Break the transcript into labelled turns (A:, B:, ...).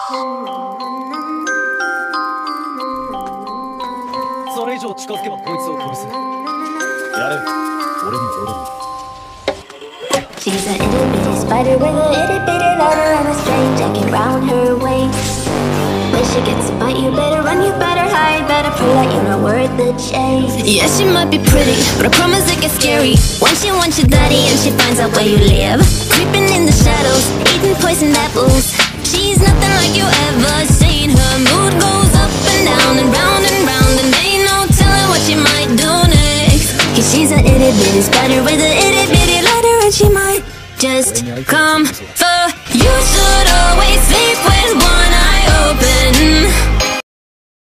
A: それ以上近づけばこいつを殺す。やれ、俺に戻る。
B: She's an itty bitty spider with a itty bitty ladder and a straight jacket round her waist. When she gets a bite, you better run, you better hide, better prove that you're not worth the chase.
C: Yeah, she might be pretty, but I promise it gets scary when she wants your daddy and she finds out where you live. Creeping in the shadows, eating poisoned apples. She's nothing like you ever seen. Her mood goes up and down and round, and ain't no telling what she might do next. Cause she's an itty bitty spider with a itty bitty ladder, and she might just come for you. Should always sleep with one eye open.